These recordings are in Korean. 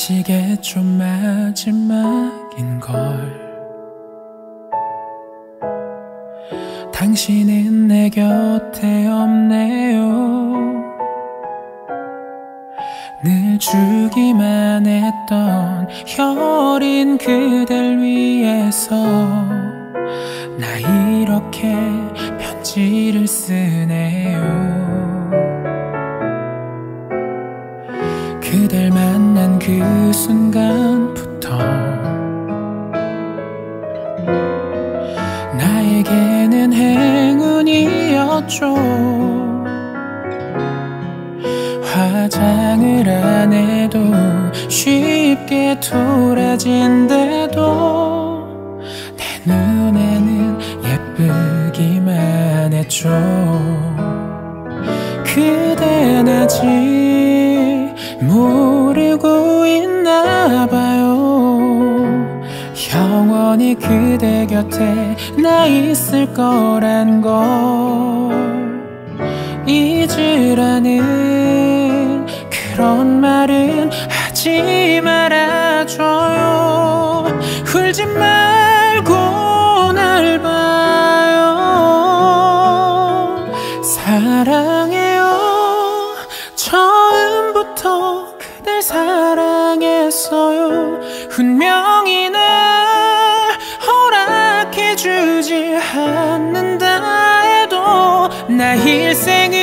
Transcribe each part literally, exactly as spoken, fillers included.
아시겠죠 마지막인걸. 당신은 내 곁에 없네요. 늘 주기만 했던 여린 그댈 위해서 나 이렇게 편지를 쓰네요. 그댈 만난 그 순간부터 나에게는 행운이었죠. 화장을 안 해도 쉽게 돌아진대도 내 눈에는 예쁘기만 했죠. 그댄 아직 모르고 있나봐요. 영원히 그대 곁에 나 있을 거란 걸. 잊으라는 그런 말은 하지 말아줘요. 울지 말고 날 봐요. 사랑해요. 처음부터 그댈 사랑했어요. 운명이 날 허락해주지 않는다 해도 나 일생을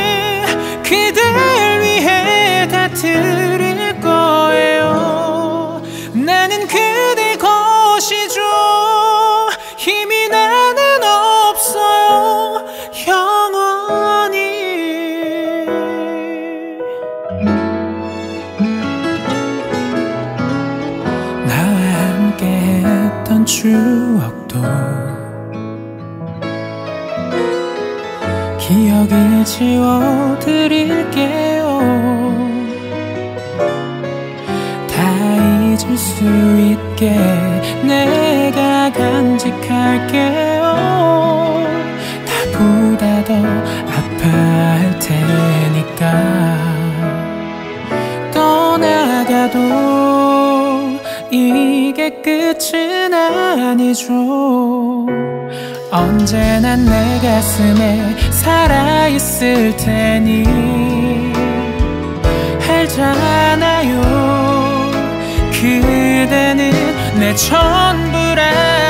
그댈 위해 다 드릴 거예요. 나는 그대 것이죠. 이미 나는 없어요. 영원히. 나와 함께 했던 추억도 기억을 지워드릴게요. 다 잊을 수 있게 내가 간직할게요. 나보다 더 아파할 테니까. 떠나가도 이게 끝은 아니죠. 언제나 내 가슴에 살아있을 테니 알잖아요. 그대는 내 전부라.